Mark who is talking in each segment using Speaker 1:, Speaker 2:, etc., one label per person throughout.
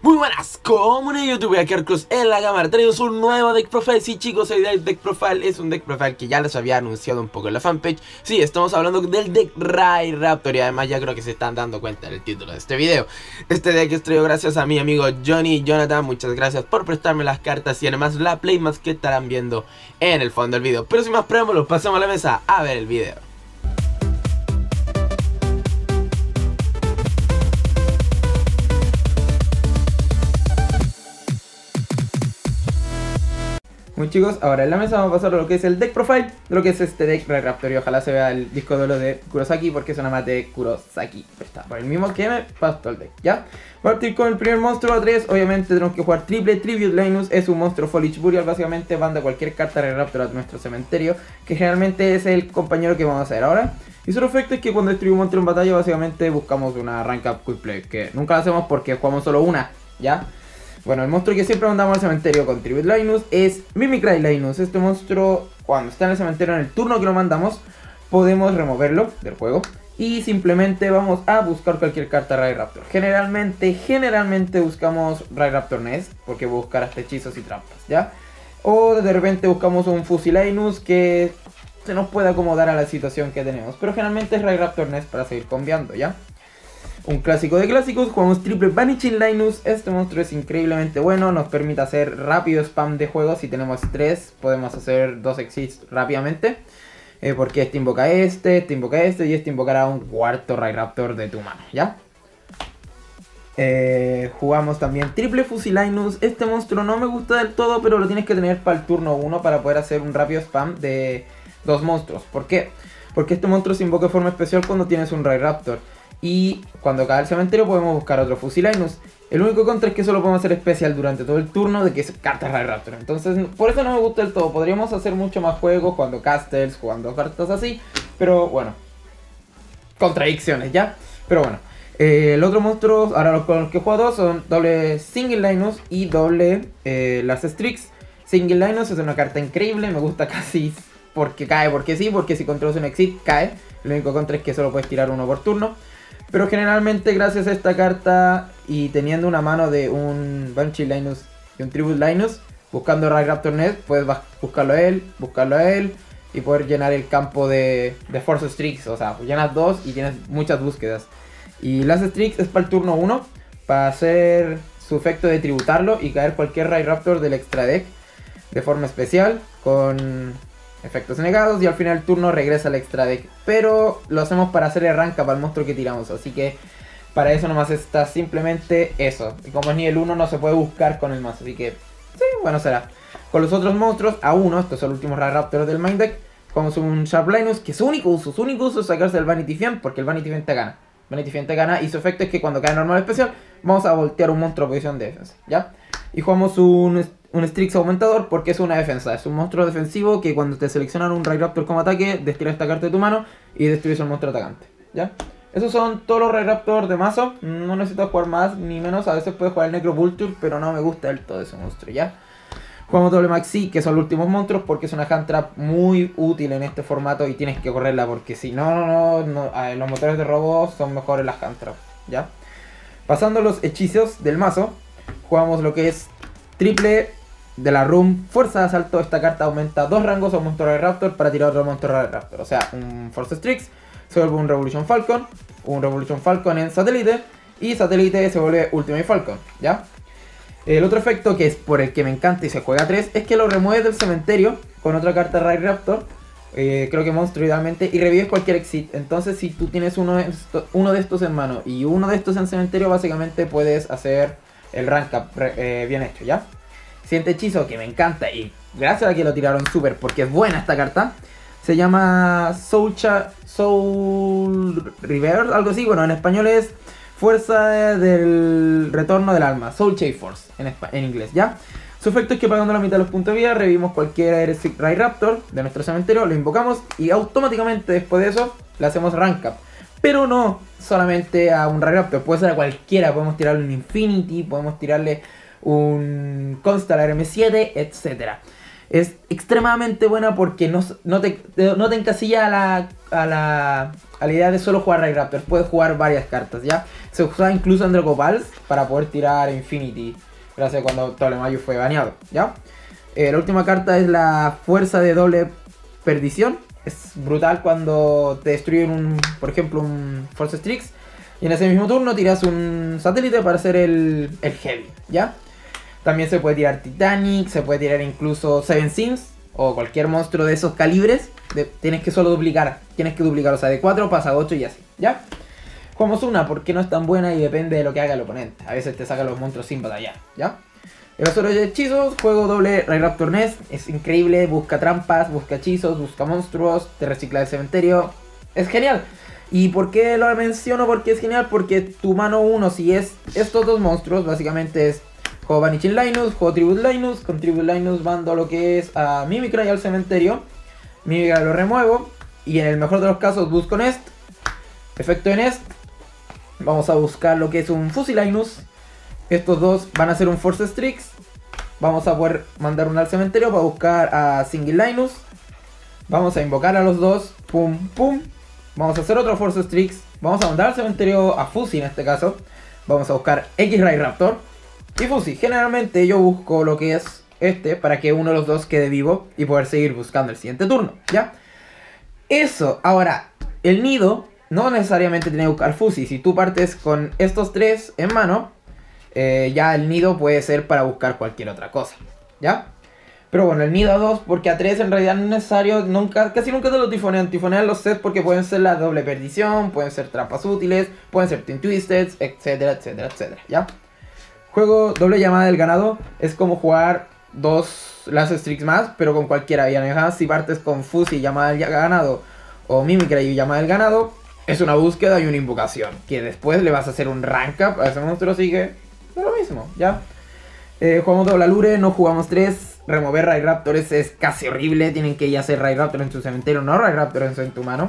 Speaker 1: Muy buenas, comunidad YouTube, aquí Arcos en la cámara. Tenemos un nuevo deck profile. Sí, chicos, el deck profile es un deck profile que ya les había anunciado un poco en la fanpage. Sí, estamos hablando del deck Rairaptor y además ya creo que se están dando cuenta del título de este video. Este deck es traído gracias a mi amigo Johnny Jonathan. Muchas gracias por prestarme las cartas y además la playmat que estarán viendo en el fondo del video. Pero sin más preámbulos, pasemos a la mesa a ver el video. Muy chicos, ahora en la mesa vamos a pasar a lo que es el deck profile de lo que es este deck Rairaptor y ojalá se vea el disco duelo de Kurosaki porque es una mate de Kurosaki. Está por el mismo que me pasó el deck, ¿ya? Voy a partir con el primer monstruo a 3, obviamente tenemos que jugar triple Tribute Linus, es un monstruo Foliage Burial, básicamente manda cualquier carta Rairaptor a nuestro cementerio, que generalmente es el compañero que vamos a hacer ahora. Y su efecto es que cuando destruimos un monstruo en batalla básicamente buscamos una rank up quick play, que nunca lo hacemos porque jugamos solo una, ¿ya? Bueno, el monstruo que siempre mandamos al cementerio con Tribute Linus es Mimicry Linus. Este monstruo, cuando está en el cementerio en el turno que lo mandamos, podemos removerlo del juego y simplemente vamos a buscar cualquier carta Rairaptor. Generalmente buscamos Rairaptor Nest, porque buscar hasta hechizos y trampas, ¿ya? O de repente buscamos un Fusilinus que se nos puede acomodar a la situación que tenemos, pero generalmente es Rairaptor Nest para seguir combiando, ¿ya? Un clásico de clásicos, jugamos triple Vanishing Linus. Este monstruo es increíblemente bueno, nos permite hacer rápido spam de juego. Si tenemos 3, podemos hacer 2 exits rápidamente, porque este invoca este y este invocará un cuarto Rairaptor de tu mano, ¿ya? Jugamos también triple Fusilinus. Este monstruo no me gusta del todo, pero lo tienes que tener para el turno 1 para poder hacer un rápido spam de 2 monstruos. ¿Por qué? Porque este monstruo se invoca de forma especial cuando tienes un Rairaptor. Y cuando cae el cementerio podemos buscar otro Fusilinus. El único contra es que solo podemos hacer especial durante todo el turno de que es cartas Rairaptor. Entonces por eso no me gusta del todo. Podríamos hacer mucho más juegos jugando castles, jugando cartas así. Pero bueno, contradicciones, ¿ya? Pero bueno, el otro monstruo, ahora con los que juego dos son doble Single Linus y doble las Strix. Single Linus es una carta increíble, me gusta casi porque cae, porque sí, porque si controlas un exit cae. El único contra es que solo puedes tirar uno por turno. Pero generalmente gracias a esta carta y teniendo una mano de un Banshee Linus y un Tribute Linus, buscando Rairaptor Nest, puedes buscarlo a él y poder llenar el campo de Force Strix. O sea, llenas 2 y tienes muchas búsquedas. Y las Strix es para el turno 1, para hacer su efecto de tributarlo y caer cualquier Rairaptor del extra deck de forma especial con efectos negados y al final del turno regresa al extra deck. Pero lo hacemos para hacerle rank up al monstruo que tiramos, así que para eso nomás está simplemente eso. Y como es nivel 1 no se puede buscar con el mazo, así que sí, bueno será. Con los otros monstruos, a 1, estos son los últimos Rairaptors del main deck, jugamos un Sharp Linus, que su único uso es sacarse el Vanity Fiend, porque el Vanity Fiend te gana. Vanity Fiend te gana y su efecto es que cuando cae normal especial, vamos a voltear un monstruo a posición de defensa, ¿ya? Y jugamos un Strix aumentador porque es una defensa, es un monstruo defensivo que cuando te seleccionan un Rairaptor como ataque, destila esta carta de tu mano y destruyes al monstruo atacante, ¿ya? Esos son todos los Rairaptor de mazo, no necesitas jugar más ni menos, a veces puedes jugar el Necrovulture, pero no me gusta del todo ese monstruo, ¿ya? Jugamos doble Maxi, que son los últimos monstruos, porque es una hand trap muy útil en este formato y tienes que correrla, porque si no, los motores de robo son mejores las hand trap, ¿ya? Pasando a los hechizos del mazo, jugamos lo que es triple de la room, fuerza de asalto. Esta carta aumenta 2 rangos a un monstruo Rairaptor para tirar otro monstruo Rairaptor. O sea, un Force Strix se vuelve un Revolution Falcon en satélite y satélite se vuelve Ultimate Falcon, ¿ya? El otro efecto que es por el que me encanta y se juega a 3 es que lo remueves del cementerio con otra carta Rairaptor, creo que monstruo idealmente, y revives cualquier exit. Entonces si tú tienes uno de estos en mano y uno de estos en cementerio, básicamente puedes hacer el rank up bien hecho, ¿ya? Siguiente hechizo que me encanta y gracias a que lo tiraron super porque es buena esta carta, se llama Soul Reverse, algo así. Bueno, en español es Fuerza del Retorno del Alma, Soul Chase Force en inglés, ¿ya? Su efecto es que pagando la mitad de los puntos de vida revivimos cualquier Rairaptor de nuestro cementerio, lo invocamos y automáticamente después de eso le hacemos rank up. Pero no solamente a un Rairaptor, puede ser a cualquiera, podemos tirarle un Infinity, podemos tirarle un Constellar M7, etc. Es extremadamente buena porque no te encasilla a a la idea de solo jugar Raidaptor. Puedes jugar varias cartas, ¿ya? Se usa incluso en Dragopals para poder tirar Infinity, gracias a cuando Tolemayo fue baneado, ¿ya? La última carta es la fuerza de doble perdición. Es brutal cuando te destruyen por ejemplo, un Force Strix. Y en ese mismo turno tiras un satélite para hacer el heavy, ¿ya? También se puede tirar Titanic, se puede tirar incluso Seven Sins o cualquier monstruo de esos calibres. Tienes que solo duplicar, o sea, de 4 pasa a 8 y así, ¿ya? Jugamos una porque no es tan buena y depende de lo que haga el oponente. A veces te saca los monstruos sin batallar, ¿ya? El otro de hechizos, juego doble Raidaptor Nest, es increíble, busca trampas, busca hechizos, busca monstruos, te recicla el cementerio, es genial. ¿Y por qué lo menciono? Porque es genial, porque tu mano 1, si es estos dos monstruos, básicamente es juego Vanishing Linus, juego Tribute Linus, con Tribute Linus mando lo que es a Mimikrai al cementerio, Mimikrai lo remuevo, y en el mejor de los casos busco Nest, efecto de Nest, vamos a buscar lo que es un Fusilinus. Estos dos van a ser un Force Strix. Vamos a poder mandar uno al cementerio para buscar a Single Linus. Vamos a invocar a los dos. Pum, pum. Vamos a hacer otro Force Strix. Vamos a mandar al cementerio a Fusi en este caso. Vamos a buscar X Raidaptor y Fusi. Generalmente yo busco lo que es este para que uno de los dos quede vivo y poder seguir buscando el siguiente turno, ¿ya? Eso. Ahora, el nido no necesariamente tiene que buscar Fusi. Si tú partes con estos tres en mano, ya el nido puede ser para buscar cualquier otra cosa, ¿ya? Pero bueno, el nido a 2, porque a 3 en realidad no es necesario, casi nunca te lo tifonean. Tifonean los sets porque pueden ser la doble perdición, pueden ser trampas útiles, pueden ser Twin Twisted, etcétera, etcétera, etcétera, ¿ya? Juego doble llamada del ganado, es como jugar dos Last Strix más, pero con cualquiera. Ya si partes con Fusi, llamada del ganado, o Mimikrai y llamada del ganado, es una búsqueda y una invocación, que después le vas a hacer un rank up a ese monstruo, así que lo mismo, ¿ya? Jugamos doble Alure, no jugamos 3. Remover Raidaptors es casi horrible. Tienen que ir a hacer Raidaptors en su cementerio, no Raidaptors en tu mano.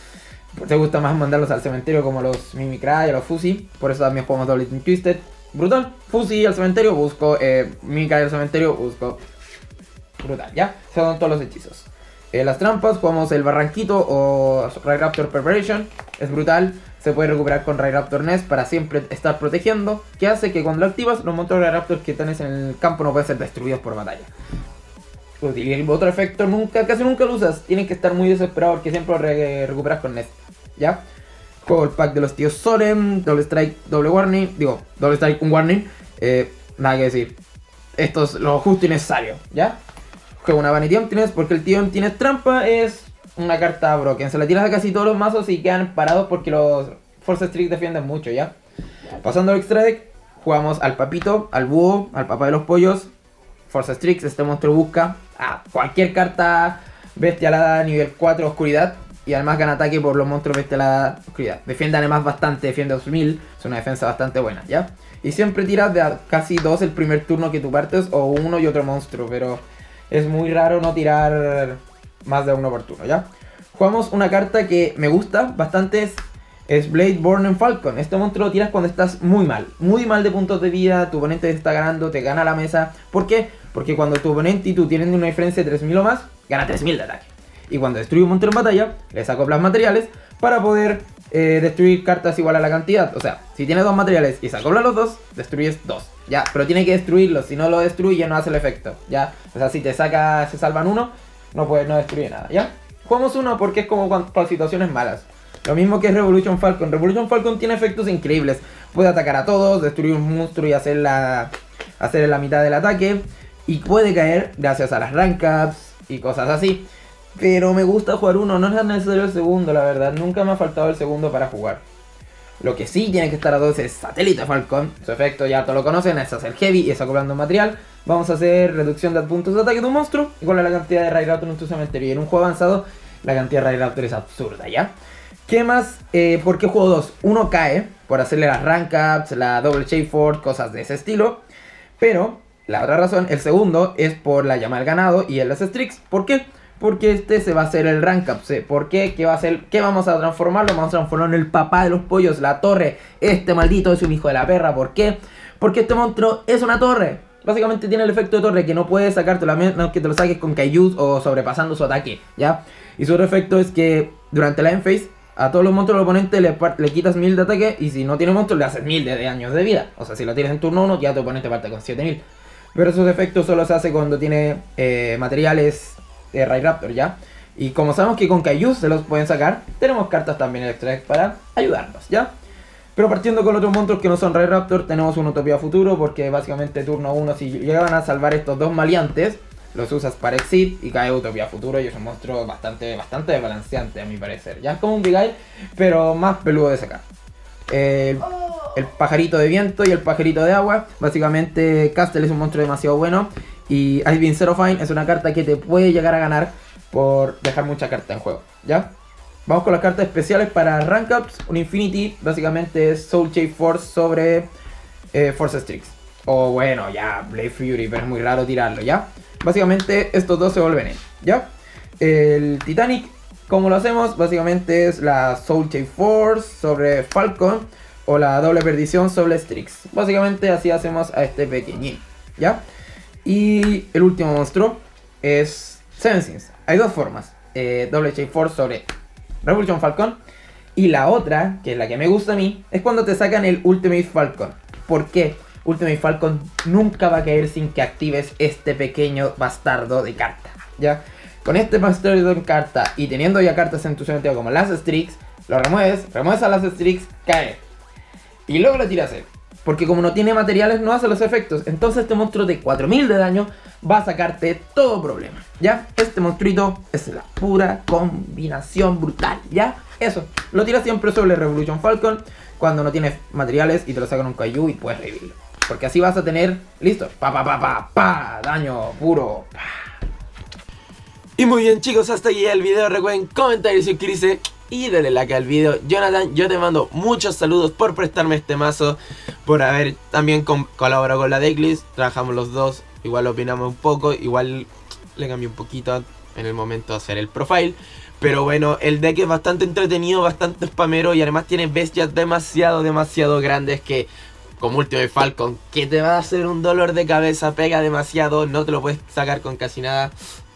Speaker 1: Te gusta más mandarlos al cementerio como los Mimikrai o los Fusi. Por eso también jugamos doble Team Twisted. Brutal. Fusi al cementerio, busco. Mimikrai al cementerio, busco. Brutal, ¿ya? Se son todos los hechizos. Las trampas, jugamos el Barranquito o Raidaptor Preparation. Es brutal. Se puede recuperar con Raidaptor Nest para siempre estar protegiendo. Que hace que cuando lo activas, los monstruos Raidaptors que tenés en el campo no pueden ser destruidos por batalla. Y el otro efecto casi nunca lo usas. Tienes que estar muy desesperado porque siempre lo recuperas con Nest, ¿ya? Juego el pack de los tíos Solemn, doble strike, doble warning. Digo, doble strike, un warning. Nada que decir. Esto es lo justo y necesario, ¿ya? Juego una Vanity Emptiness porque el tío Emptiness trampa es una carta broken. Se la tiras a casi todos los mazos y quedan parados porque los Force Strix defienden mucho, ¿ya? Pasando al extra deck, jugamos al papito, al búho, al papá de los pollos. Force Strix, este monstruo busca a cualquier carta bestialada nivel 4 oscuridad. Y además gana ataque por los monstruos bestialada oscuridad. Defiende además bastante, defiende 2000. Es una defensa bastante buena, ¿ya? Y siempre tiras de casi 2 el primer turno que tú partes, o uno y otro monstruo, pero es muy raro no tirar más de uno por turno, ¿ya? Jugamos una carta que me gusta bastante, es Blade Born en Falcon. Este monstruo lo tiras cuando estás muy mal de puntos de vida, tu oponente te está ganando, te gana la mesa. ¿Por qué? Porque cuando tu oponente y tú tienen una diferencia de 3000 o más, gana 3000 de ataque. Y cuando destruye un monstruo en batalla, le saco plus materiales para poder destruir cartas igual a la cantidad. O sea, si tienes 2 materiales y sacoplas los 2, destruyes 2, ¿ya? Pero tiene que destruirlos, si no lo destruye no hace el efecto, ¿ya? O sea, si te saca, se salvan uno, no destruye nada, ¿ya? Jugamos uno porque es como para situaciones malas. Lo mismo que es Revolution Falcon. Revolution Falcon tiene efectos increíbles. Puede atacar a todos, destruir un monstruo y hacer la mitad del ataque. Y puede caer gracias a las rank ups y cosas así. Pero me gusta jugar uno, no es necesario el segundo, la verdad. Nunca me ha faltado el segundo para jugar. Lo que sí tiene que estar a 2 es Satélite Falcon. Su efecto ya todos lo conocen, es hacer heavy y es acoplando material. Vamos a hacer reducción de puntos de ataque de un monstruo igual a la cantidad de Raidaptor en tu cementerio. Y en un juego avanzado la cantidad de Raidaptor es absurda, ¿ya? ¿Qué más? ¿Por qué juego 2? Uno cae por hacerle las rank ups, la double Shapeford, cosas de ese estilo. Pero la otra razón, el segundo, es por la llama del ganado y el Last Strix. ¿Por qué? Porque este se va a hacer el rank up. ¿Por qué? ¿Qué va a hacer? ¿Qué vamos a transformarlo? Vamos a transformarlo en el papá de los pollos, la torre. Este maldito es un hijo de la perra. ¿Por qué? Porque este monstruo es una torre. Básicamente tiene el efecto de torre que no puedes sacártelo a menos que te lo saques con Kaijus o sobrepasando su ataque, ¿ya? Y su otro efecto es que durante la end phase, a todos los monstruos del oponente le quitas 1000 de ataque, y si no tiene monstruos le haces 1000 de daños de vida. O sea, si lo tienes en turno 1, ya tu oponente parte con 7000. Pero esos efectos solo se hace cuando tiene materiales de Rairaptor, ¿ya? Y como sabemos que con Kaiju se los pueden sacar, tenemos cartas también extra para ayudarnos, ¿ya? Pero partiendo con otros monstruos que no son Rairaptor, tenemos un Utopía Futuro, porque básicamente turno 1, si llegan a salvar estos dos maleantes, los usas para Exit y cae Utopía Futuro, y es un monstruo bastante desbalanceante a mi parecer. Ya es como un Big-Eye, pero más peludo de sacar. El pajarito de viento y el pajarito de agua. Básicamente Castle es un monstruo demasiado bueno, y Icebeam Zerofine es una carta que te puede llegar a ganar por dejar mucha carta en juego, ¿ya? Vamos con las cartas especiales para Rank Ups. Un Infinity básicamente es Soul Shape Force sobre Force Strix. O bueno, ya, Blade Fury, pero es muy raro tirarlo, ¿ya? Básicamente estos dos se vuelven él, ¿ya? El Titanic, ¿cómo lo hacemos? Básicamente es la Soul Shape Force sobre Falcon, o la doble perdición sobre Strix. Básicamente así hacemos a este pequeñín, ¿ya? Y el último monstruo es Seven Sins. Hay dos formas, doble Shape Force sobre Revolution Falcon, y la otra, que es la que me gusta a mí, es cuando te sacan el Ultimate Falcon. ¿Por qué? Ultimate Falcon nunca va a caer sin que actives este pequeño bastardo de carta, ¿ya? Con este bastardo en carta y teniendo ya cartas en tu cementerio como las Strix, lo remueves a las Strix, cae. Y luego lo tiras a él, porque como no tiene materiales no hace los efectos. Entonces este monstruo de 4000 de daño va a sacarte todo problema, ¿ya? Este monstruito es la pura combinación brutal, ¿ya? Eso, lo tiras siempre sobre Revolution Falcon cuando no tienes materiales y te lo sacan un Kaiju y puedes revivirlo. Porque así vas a tener, listo, daño puro, pa.
Speaker 2: Y muy bien chicos, hasta aquí el video. Recuerden comentar y suscribirse y darle like al video. Jonathan, yo te mando muchos saludos por prestarme este mazo, por haber también colaborado con la decklist. Trabajamos los dos, igual opinamos un poco, igual le cambié un poquito en el momento de hacer el profile. Pero bueno, el deck es bastante entretenido, bastante spamero, y además tiene bestias demasiado grandes que, como Ultimate Falcon, que te va a hacer un dolor de cabeza, pega demasiado, no te lo puedes sacar con casi nada.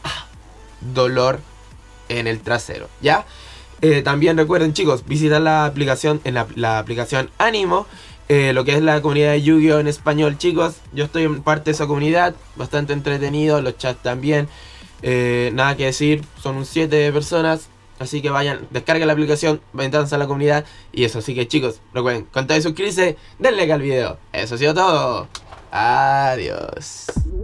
Speaker 2: Dolor en el trasero, ¿ya? También recuerden chicos, visitar la aplicación, en la aplicación Animo, lo que es la comunidad de Yu-Gi-Oh! En español, chicos. Yo estoy en parte de esa comunidad, bastante entretenido, los chats también. Nada que decir, son un 7 de personas. Así que vayan, descarguen la aplicación, métanse a la comunidad. Y eso, así que chicos, recuerden, comentar y suscribirse, denle like al video. Eso ha sido todo. Adiós.